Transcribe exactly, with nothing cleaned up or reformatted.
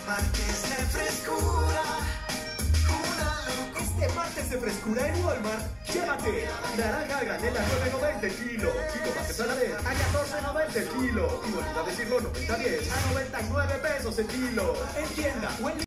martes de frescura. Este martes de frescura en Walmart, llévate naranja a granel a nueve noventa el kilo, jitomate saladez a catorce noventa el kilo y volver a decirlo noventa diez a noventa y nueve pesos el kilo. En tienda o en